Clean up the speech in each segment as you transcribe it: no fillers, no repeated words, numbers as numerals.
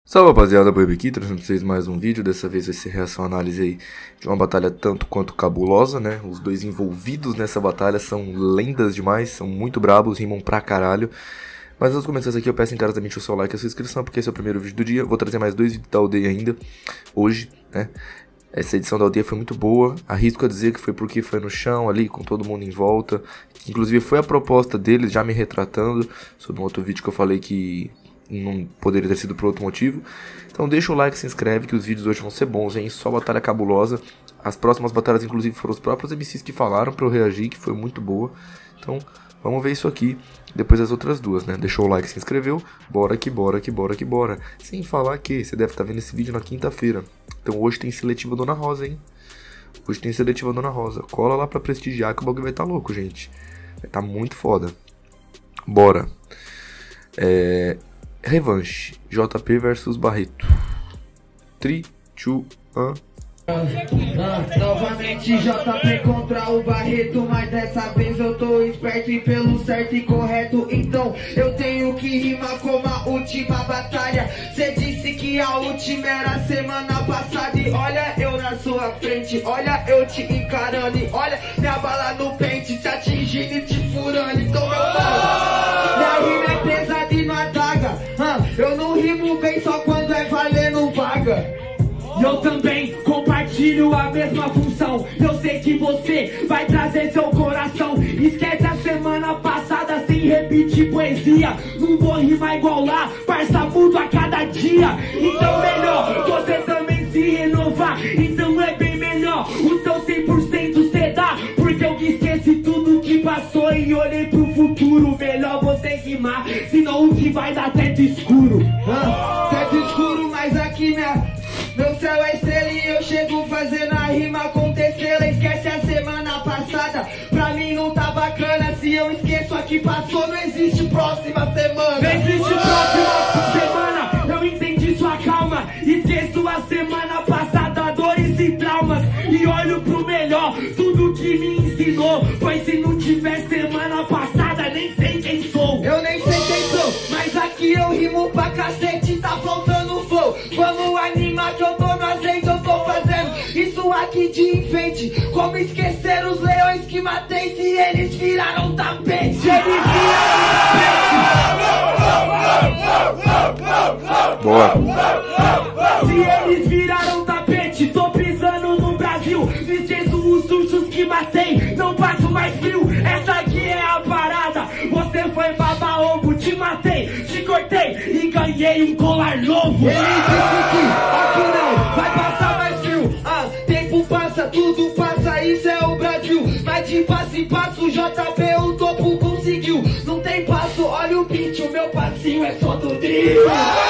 Salve rapaziada, Boib aqui, trazendo pra vocês mais um vídeo. Dessa vez vai ser reação análise aí de uma batalha tanto quanto cabulosa, né? Os dois envolvidos nessa batalha são lendas demais, são muito brabos, rimam pra caralho. Mas antes de começar isso aqui, eu peço encarecidamente o seu like e a sua inscrição, porque esse é o primeiro vídeo do dia. Vou trazer mais dois vídeos da aldeia ainda, hoje, né? Essa edição da aldeia foi muito boa, arrisco a dizer que foi porque foi no chão ali, com todo mundo em volta. Inclusive foi a proposta deles, já me retratando, sobre um outro vídeo que eu falei que não poderia ter sido por outro motivo. Então deixa o like, se inscreve, que os vídeos hoje vão ser bons, hein? Só batalha cabulosa. As próximas batalhas, inclusive, foram os próprios MCs que falaram pra eu reagir, que foi muito boa. Então vamos ver isso aqui, depois das outras duas, né? Deixou o like, se inscreveu, bora que bora, que bora, que bora. Sem falar que você deve estar vendo esse vídeo na quinta-feira. Então hoje tem seletiva Dona Rosa, hein? Hoje tem seletiva Dona Rosa. Cola lá pra prestigiar que o bagulho vai estar louco, gente. Vai estar muito foda. Bora. Revanche, JP versus Barreto. 3, 2, 1. Novamente JP contra o Barreto, mas dessa vez eu tô esperto e pelo certo e correto. Então eu tenho que rimar como a última batalha. Cê disse que a última era semana passada. E olha eu na sua frente, olha eu te encarando. E olha minha bala no pente, te atingindo e te furando. Então meu mano, minha rima é pesada e não adaga. Eu não rimo bem só quando é valendo vaga. Eu também compartilho a mesma função. Eu sei que você vai trazer seu coração. Esquece a semana passada sem repetir poesia. Não vou rimar igual lá, parça, mudo a cada dia. Então melhor você também se renovar. Então é bem melhor o seu 100% cê dá. Porque eu esqueci tudo que passou e olhei pro futuro. Melhor você rimar, senão o que vai dar teto escuro. Teto escuro, mas aqui meu céu é estrela e eu chego fazendo a rima acontecer. Ela esquece a semana passada, pra mim não tá bacana. Se eu esqueço a que passou, não existe próxima semana. Não existe próxima semana, eu entendi sua calma. Esqueço a semana passada, dores e traumas. E olho pro melhor, tudo que me ensinou. Pois se não tiver semana passada, nem sei quem sou. Eu nem sei quem sou, mas aqui eu rimo pra cacete, tá faltando flow. Vamos animar que eu tô no azeite, eu tô fazendo isso aqui de enfeite. Como esquecer os leões que matei se eles viraram tapete. Se eles viraram Boa. Se eles viraram tapete, tô pisando no Brasil. Me esqueço os sustos que matei, não passo mais frio. Essa aqui é a parada. Você foi baba-ovo, te matei, te cortei e ganhei um colar novo. Ele disse que aqui não vai passar mais frio. Tempo passa, tudo passa, isso é o Brasil. Mas de passo em passo, o JP o topo conseguiu. Não tem passo, olha o beat, o meu passinho é só do drill.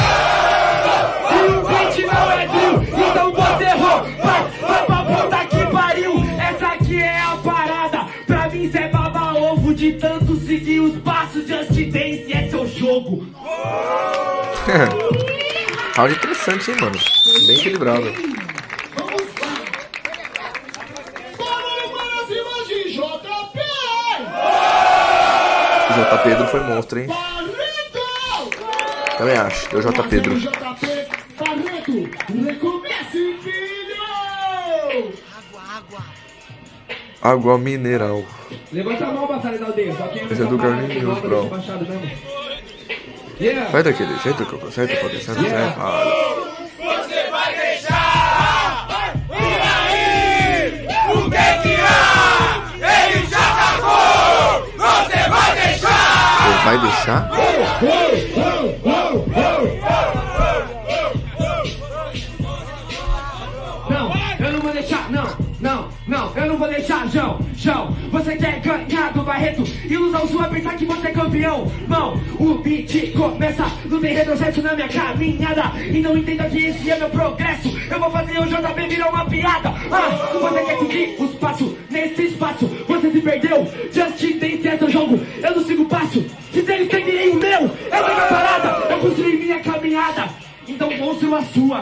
E o beat não é drill, então você errou. Vai pra puta que pariu. Essa aqui é a parada. Pra mim cê é baba-ovo de tanto seguir os passos. Just Dance é seu jogo. Round interessante, hein, mano? Bem equilibrado. O J. Pedro foi monstro, hein? Também acho, deu J. Pedro. Água mineral. Levanta a mão, batalha da aldeia. Só quem Esse é do Carlinhos, bro. Yeah. Vai daquele jeito que eu conserto, pode ser, Você vai deixar? E aí? O que há? Ele já acabou! Você vai deixar? Você vai deixar? Não, eu não vou deixar, não, eu não vou deixar, João. Você quer ganhar do Barreto? Ilusão sua pensar que você é campeão. Não, o beat começa, não tem retrocesso na minha caminhada. E não entenda que esse é meu progresso. Eu vou fazer o JP virar uma piada. Você quer seguir os passos nesse espaço? Você se perdeu, Just Dance é seu jogo. Eu não sigo passo, se eles seguirem o meu. Essa é a parada, eu construí minha caminhada. Então monstro a sua.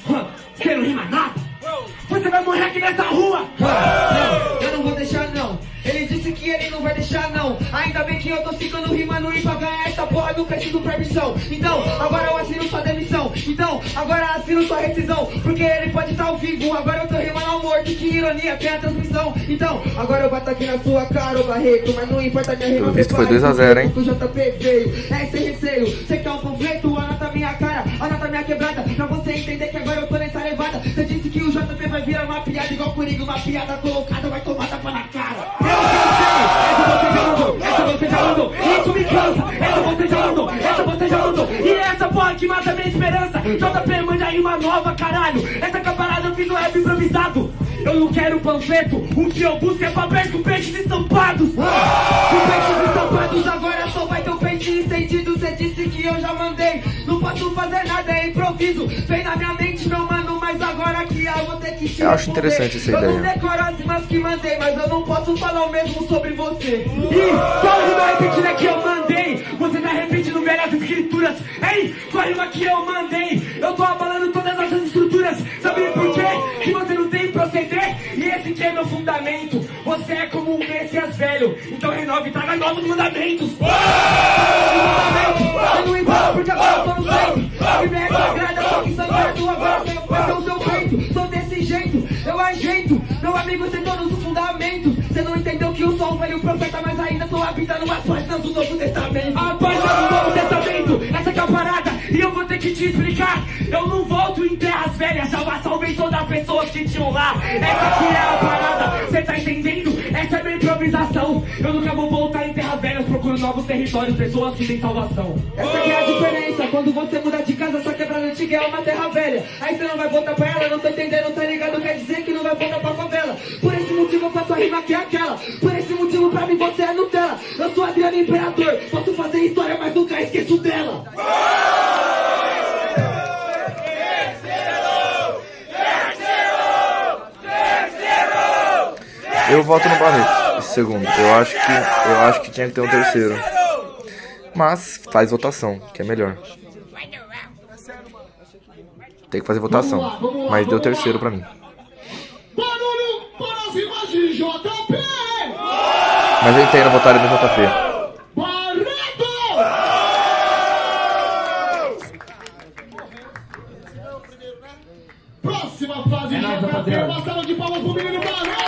Você não rima nada. Você vai morrer aqui nessa rua. Não, eu não vou deixar não. Ele disse que ele não vai deixar não. Ainda bem que eu tô ficando rimando e pra ganhar essa porra não preciso permissão. Então, agora eu assino sua demissão. Então, agora assino sua rescisão. Porque ele pode estar ao vivo, agora eu tô rimando ao morto. Que ironia, tem a transmissão. Então, agora eu bato aqui na sua cara, ô Barreto. Mas não importa minha rima. Pelo visto foi 2 a 0, hein? O JP veio, é sem receio. Cê quer um panfleto, anota minha cara, anota minha quebrada. Pra você entender que agora eu tô nessa levada. Cê disse que o JP vai virar uma piada igual Coringa. Uma piada colocada, vai tomar tapa na cara. Essa você já mandou, isso me cansa. Essa você já mandou, essa você já mandou. E essa porra que mata minha esperança. JP manda aí uma nova, caralho. Essa caparada eu fiz um rap improvisado. Eu não quero panfleto, o que eu busco é papéis com peixes estampados. Com peixes estampados, agora só vai ter um peixe estendido. Cê disse que eu já mandei, não posso fazer nada, é improviso. Vem na minha mente, meu mano, mas agora que eu vou ter que te Eu acho interessante essa ideia. Eu não decoro as rimas que mandei, mas eu não posso falar o mesmo sobre você. E qual rima repetida que eu mandei? Você tá repetindo velhas escrituras. Ei, qual rima que eu mandei? Eu tô abalando todas essas estruturas. Sabe por quê? Que você não tem proceder. E esse que é meu fundamento. Você é como um Messias velho. Então renove e traga novos mandamentos. Eu não entendo porque agora eu tô no centro. A Bíblia é sagrada, só que sangrado. Agora você vai ser o seu peito. Sou desse jeito, eu ajeito. Meu amigo, você todos os fundamentos. Você não entendeu que eu sou um velho profeta, mas ainda tô habitando umas páginas do Novo Testamento. A página do Novo Testamento, essa que é a parada. E eu vou ter que te explicar. Eu não volto em terras velhas, já salvei todas as pessoas que tinham lá. Essa que é a parada, você tá entendendo? Essa é minha improvisação. Eu nunca vou voltar em terras velhas procurando novos territórios, pessoas que têm salvação. Essa que é a diferença, quando você muda de casa, sua quebrada antiga é uma terra velha. Aí você não vai voltar pra ela, não tô entendendo, tá ligado? Quer dizer que não vai voltar pra favela. Por esse motivo eu faço a rima que é aquela. Por esse motivo pra mim você é Nutella. Eu sou Adriano Imperador, posso fazer história, mas nunca esqueço dela. Eu voto no Barreto, esse segundo. Eu acho que tinha que ter um terceiro. Mas faz votação, que é melhor. Tem que fazer votação. Mas deu terceiro pra mim. Barulho para as rimas de JP! Mas eu entendo votar no JP. Barreto! Próxima fase de JP, uma salva de palmas pro menino Barreto!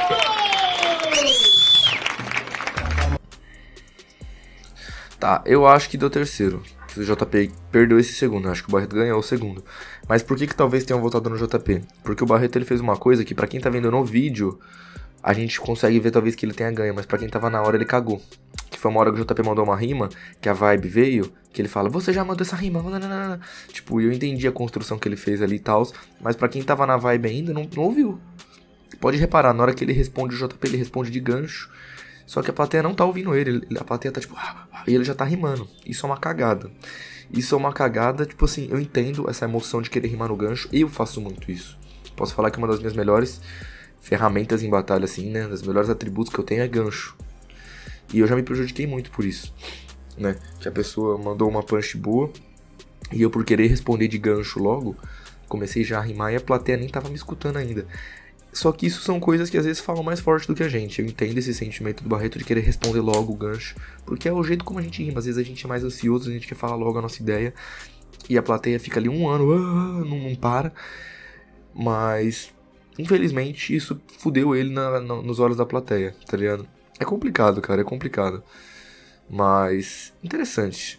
Tá, eu acho que deu terceiro. O JP perdeu esse segundo, eu acho que o Barreto ganhou o segundo. Mas por que talvez tenham votado no JP? Porque o Barreto ele fez uma coisa que pra quem tá vendo no vídeo, a gente consegue ver talvez que ele tenha ganho, mas pra quem tava na hora ele cagou. Que foi uma hora que o JP mandou uma rima, que a vibe veio, que ele fala, você já mandou essa rima, tipo, eu entendi a construção que ele fez ali e tal, mas pra quem tava na vibe ainda, não ouviu. Pode reparar, na hora que ele responde o JP, ele responde de gancho. Só que a plateia não tá ouvindo ele, a plateia tá tipo... E ele já tá rimando. Isso é uma cagada. Isso é uma cagada, tipo assim, eu entendo essa emoção de querer rimar no gancho. Eu faço muito isso. Posso falar que uma das minhas melhores ferramentas em batalha, assim, né? Das melhores atributos que eu tenho é gancho. E eu já me prejudiquei muito por isso, né? Que a pessoa mandou uma punch boa e eu, por querer responder de gancho logo, comecei já a rimar e a plateia nem tava me escutando ainda. Só que isso são coisas que às vezes falam mais forte do que a gente. Eu entendo esse sentimento do Barreto de querer responder logo o gancho, porque é o jeito como a gente rima. Às vezes a gente é mais ansioso, a gente quer falar logo a nossa ideia, e a plateia fica ali um ano, não para. Mas, infelizmente, isso fudeu ele nos olhos da plateia, tá ligado? É complicado, cara, é complicado. Mas, interessante.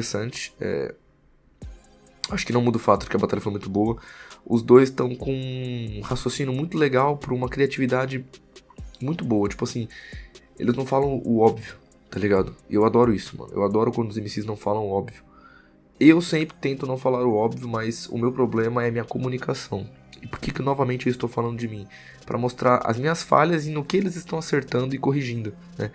Acho que não muda o fato de que a batalha foi muito boa. Os dois estão com um raciocínio muito legal pra uma criatividade muito boa. Tipo assim, eles não falam o óbvio, tá ligado? E eu adoro isso, mano. Eu adoro quando os MCs não falam o óbvio. Eu sempre tento não falar o óbvio, mas o meu problema é minha comunicação. E por que novamente eu estou falando de mim? Pra mostrar as minhas falhas e no que eles estão acertando e corrigindo, né?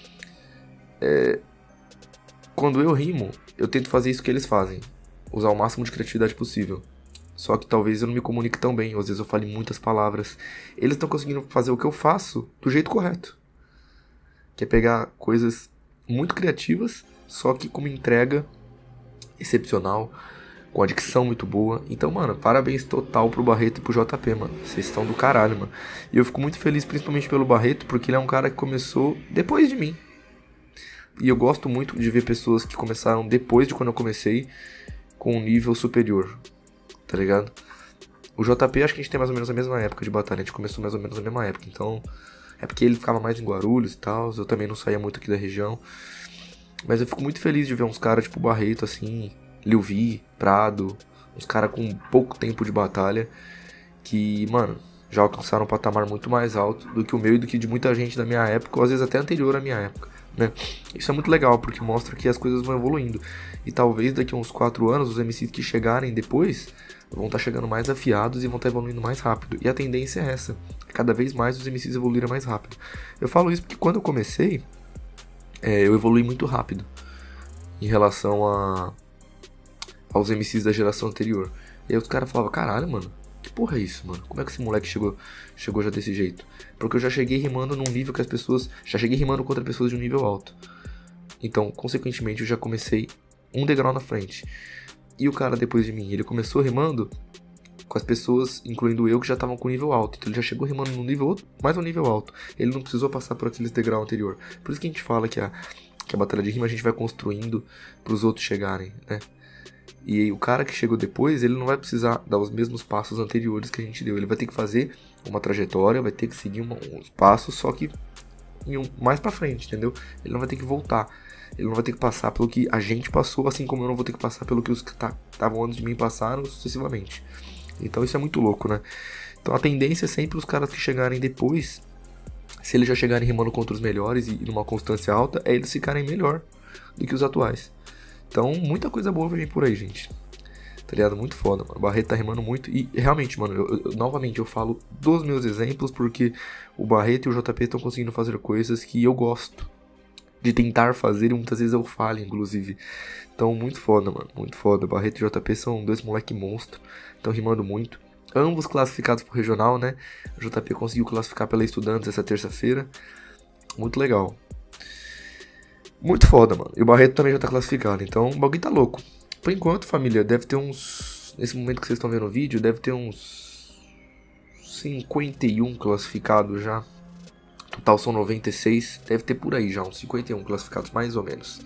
Quando eu rimo, eu tento fazer isso que eles fazem. Usar o máximo de criatividade possível. Só que talvez eu não me comunique tão bem, ou às vezes eu fale muitas palavras. Eles estão conseguindo fazer o que eu faço do jeito correto. Que é pegar coisas muito criativas, só que com uma entrega excepcional, com a dicção muito boa. Então, mano, parabéns total pro Barreto e pro JP, mano. Vocês estão do caralho, mano. E eu fico muito feliz principalmente pelo Barreto, porque ele é um cara que começou depois de mim. E eu gosto muito de ver pessoas que começaram depois de quando eu comecei, com um nível superior, tá ligado? O JP acho que a gente tem mais ou menos a mesma época de batalha, a gente começou mais ou menos na mesma época, então... É porque ele ficava mais em Guarulhos e tal, eu também não saía muito aqui da região. Mas eu fico muito feliz de ver uns caras tipo Barreto, assim, Lilvi, Prado, uns caras com pouco tempo de batalha, que, mano, já alcançaram um patamar muito mais alto do que o meu e do que de muita gente da minha época, ou às vezes até anterior à minha época, né? Isso é muito legal, porque mostra que as coisas vão evoluindo. E talvez daqui a uns 4 anos, os MCs que chegarem depois vão estar chegando mais afiados e vão estar evoluindo mais rápido. E a tendência é essa, cada vez mais os MCs evoluírem mais rápido. Eu falo isso porque quando eu comecei, eu evolui muito rápido em relação aos MCs da geração anterior. E aí os caras falavam, caralho, mano, que porra é isso, mano? Como é que esse moleque chegou já desse jeito? Porque eu já cheguei rimando num nível que as pessoas... Já cheguei rimando contra pessoas de um nível alto. Então, consequentemente, eu já comecei um degrau na frente. E o cara depois de mim, ele começou rimando com as pessoas, incluindo eu, que já estavam com nível alto. Então ele já chegou rimando num nível mais um nível alto. Ele não precisou passar por aqueles degrau anterior. Por isso que a gente fala que a batalha de rima a gente vai construindo pros outros chegarem, né? E o cara que chegou depois, ele não vai precisar dar os mesmos passos anteriores que a gente deu. Ele vai ter que fazer uma trajetória, vai ter que seguir uns passos, só que mais pra frente, entendeu? Ele não vai ter que voltar. Ele não vai ter que passar pelo que a gente passou, assim como eu não vou ter que passar pelo que os que estavam antes de mim passaram, sucessivamente. Então isso é muito louco, né? Então a tendência é sempre os caras que chegarem depois, se eles já chegarem rimando contra os melhores e numa constância alta, é eles ficarem melhor do que os atuais. Então muita coisa boa vem por aí, gente. Tá ligado? Muito foda, mano. O Barreto tá rimando muito. E realmente, mano, novamente eu falo dos meus exemplos, porque o Barreto e o JP estão conseguindo fazer coisas que eu gosto de tentar fazer, e muitas vezes eu falho, inclusive. Então, muito foda, mano, muito foda. Barreto e JP são dois moleque monstro, estão rimando muito. Ambos classificados pro regional, né? O JP conseguiu classificar pela Estudantes essa terça-feira. Muito legal. Muito foda, mano. E o Barreto também já tá classificado, então o bagulho tá louco. Por enquanto, família, deve ter uns... Nesse momento que vocês estão vendo o vídeo, deve ter uns 51 classificados já. Total são 96, deve ter por aí já, uns 51 classificados, mais ou menos.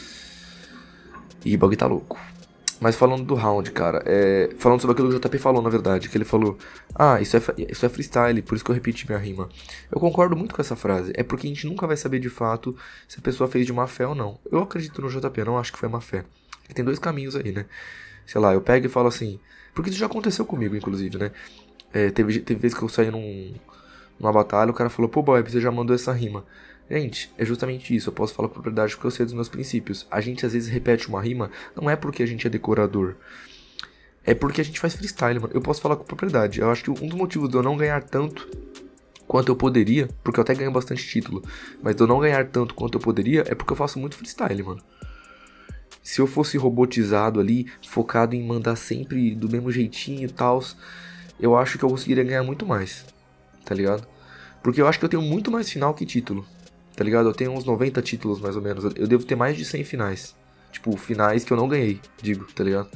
E o bagulho tá louco. Mas falando do round, cara, falando sobre aquilo que o JP falou, na verdade, que ele falou, isso é freestyle, por isso que eu repeti minha rima. Eu concordo muito com essa frase, é porque a gente nunca vai saber de fato se a pessoa fez de má fé ou não. Eu acredito no JP, não acho que foi má fé. Tem dois caminhos aí, né? Sei lá, eu pego e falo assim, porque isso já aconteceu comigo, inclusive, né? Teve vezes que eu saí numa batalha, o cara falou, pô, boy, você já mandou essa rima. Gente, é justamente isso, eu posso falar com propriedade porque eu sei dos meus princípios. A gente às vezes repete uma rima, não é porque a gente é decorador, é porque a gente faz freestyle, mano. Eu posso falar com propriedade, eu acho que um dos motivos de eu não ganhar tanto quanto eu poderia, porque eu até ganho bastante título, mas de eu não ganhar tanto quanto eu poderia, é porque eu faço muito freestyle, mano. Se eu fosse robotizado ali, focado em mandar sempre do mesmo jeitinho e tal, eu acho que eu conseguiria ganhar muito mais. Tá ligado? Porque eu acho que eu tenho muito mais final que título. Tá ligado? Eu tenho uns 90 títulos mais ou menos. Eu devo ter mais de 100 finais. Tipo, finais que eu não ganhei, digo, tá ligado?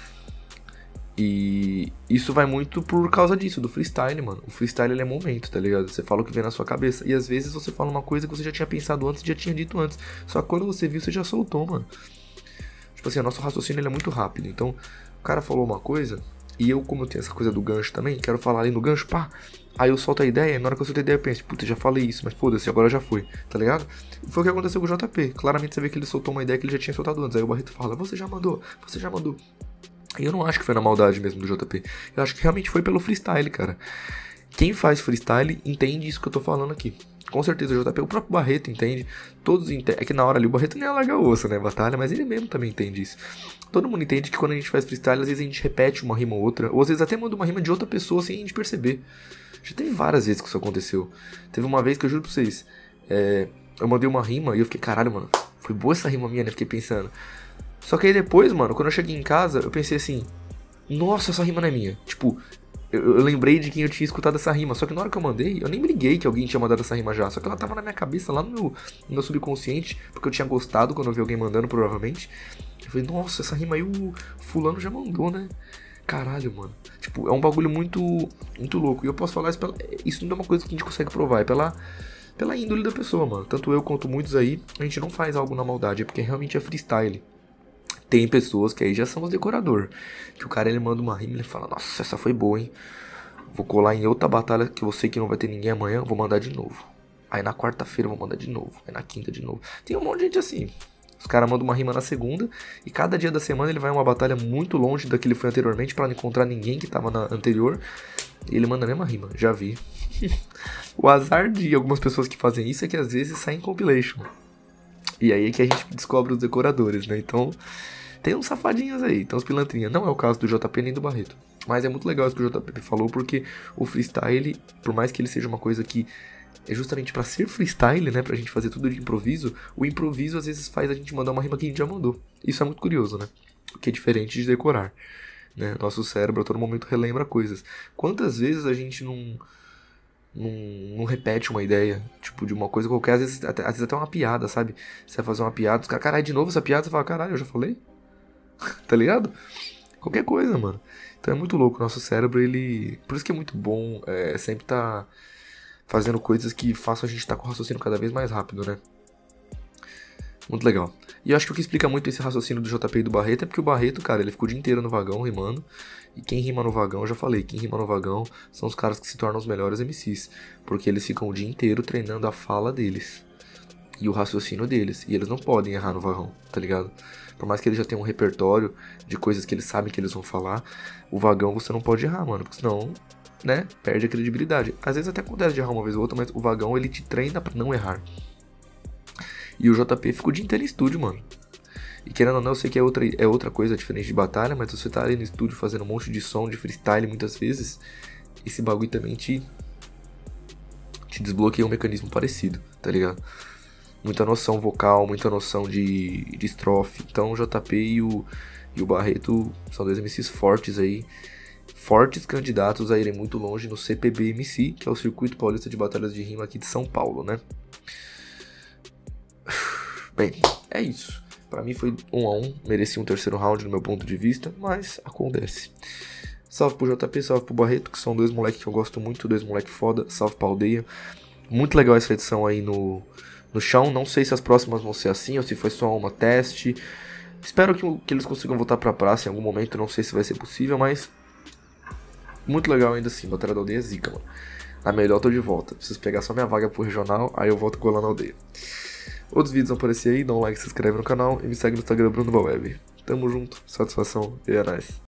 E isso vai muito por causa disso, do freestyle, mano. O freestyle ele é momento, tá ligado? Você fala o que vem na sua cabeça. E às vezes você fala uma coisa que você já tinha pensado antes, já tinha dito antes. Só que quando você viu, você já soltou, mano. Tipo assim, o nosso raciocínio ele é muito rápido. Então, o cara falou uma coisa, e eu, como eu tenho essa coisa do gancho também, quero falar ali no gancho, pá. Aí eu solto a ideia, e na hora que eu solto a ideia eu penso, puta, já falei isso, mas foda-se, agora já foi, tá ligado? E foi o que aconteceu com o JP. Claramente você vê que ele soltou uma ideia que ele já tinha soltado antes. Aí o Barreto fala, você já mandou. E eu não acho que foi na maldade mesmo do JP. Eu acho que realmente foi pelo freestyle, cara. Quem faz freestyle entende isso que eu tô falando aqui. Com certeza o JP, o próprio Barreto entende. Todos entendem. É que na hora ali o Barreto nem larga o osso, né? Batalha, mas ele mesmo também entende isso. Todo mundo entende que quando a gente faz freestyle, às vezes a gente repete uma rima ou outra. Ou às vezes até manda uma rima de outra pessoa sem a gente perceber. Já teve várias vezes que isso aconteceu. Teve uma vez que eu juro pra vocês, eu mandei uma rima e eu fiquei, caralho, mano, foi boa essa rima minha, né? Fiquei pensando. Só que aí depois, mano, quando eu cheguei em casa, eu pensei assim, nossa, essa rima não é minha. Tipo, eu lembrei de quem eu tinha escutado essa rima. Só que na hora que eu mandei, eu nem briguei que alguém tinha mandado essa rima já. Só que ela tava na minha cabeça, lá no meu subconsciente, porque eu tinha gostado quando eu vi alguém mandando, provavelmente. falei, nossa, essa rima aí o fulano já mandou, né? Caralho, mano. Tipo, é um bagulho muito louco. E eu posso falar isso isso não é uma coisa que a gente consegue provar, é pela índole da pessoa, mano. Tanto eu quanto muitos aí, a gente não faz algo na maldade, é porque realmente é freestyle. Tem pessoas que aí já são os decorador, que o cara ele manda uma rima e ele fala, nossa, essa foi boa, hein? Vou colar em outra batalha que eu sei que não vai ter ninguém amanhã, vou mandar de novo. Aí na quarta-feira eu vou mandar de novo, aí na quinta de novo. Tem um monte de gente assim. Os caras mandam uma rima na segunda e cada dia da semana ele vai a uma batalha muito longe da que ele foi anteriormente pra não encontrar ninguém que tava na anterior. E ele manda a mesma rima, já vi. O azar de algumas pessoas que fazem isso é que às vezes sai em compilation. E aí é que a gente descobre os decoradores, né? Então, tem uns safadinhos aí, tem uns pilantrinhas. Não é o caso do JP nem do Barreto. Mas é muito legal isso que o JP falou, porque o freestyle, por mais que ele seja uma coisa que é justamente pra ser freestyle, né? Pra gente fazer tudo de improviso, o improviso às vezes faz a gente mandar uma rima que a gente já mandou. Isso é muito curioso, né? Que é diferente de decorar, né? Nosso cérebro a todo momento relembra coisas. Quantas vezes a gente não repete uma ideia, tipo, de uma coisa qualquer, às vezes até uma piada, sabe? Você vai fazer uma piada, os caras, caralho, de novo essa piada, você fala, caralho, eu já falei? Tá ligado? Qualquer coisa, mano. Então é muito louco, nosso cérebro, ele... Por isso que é muito bom sempre tá fazendo coisas que façam a gente estar com o raciocínio cada vez mais rápido, né? Muito legal. E eu acho que o que explica muito esse raciocínio do JP e do Barreto é porque o Barreto, cara, ele ficou o dia inteiro no vagão rimando. E quem rima no vagão, eu já falei, quem rima no vagão são os caras que se tornam os melhores MCs. Porque eles ficam o dia inteiro treinando a fala deles e o raciocínio deles. E eles não podem errar no vagão, tá ligado? Por mais que eles já tenham um repertório de coisas que eles sabem que eles vão falar, o vagão você não pode errar, mano, porque senão, né, perde a credibilidade. Às vezes até acontece de errar uma vez ou outra, mas o vagão ele te treina pra não errar. E o JP fica o dia inteiro em estúdio, mano. E querendo ou não, eu sei que é outra coisa diferente de batalha, mas você tá ali no estúdio fazendo um monte de som, de freestyle muitas vezes, esse bagulho também te desbloqueia um mecanismo parecido, tá ligado? Muita noção vocal, muita noção de estrofe. Então o JP e o Barreto são dois MCs fortes aí. Fortes candidatos a irem muito longe no CPB-MC, que é o Circuito Paulista de Batalhas de Rima aqui de São Paulo, né? Bem, é isso. Pra mim foi 1-1, mereci um terceiro round no meu ponto de vista, mas acontece. Salve pro JP, salve pro Barreto, que são dois moleques que eu gosto muito, dois moleques foda, salve pra aldeia. Muito legal essa edição aí no chão, não sei se as próximas vão ser assim, ou se foi só uma teste. Espero que eles consigam voltar pra praça em algum momento, não sei se vai ser possível, mas... Muito legal ainda assim, Batalha da Aldeia é zica, mano. Na melhor eu tô de volta, preciso pegar só minha vaga pro regional, aí eu volto colando na aldeia. Outros vídeos vão aparecer aí, dá um like, se inscreve no canal e me segue no Instagram Bruno Web. Tamo junto, satisfação e é nóis.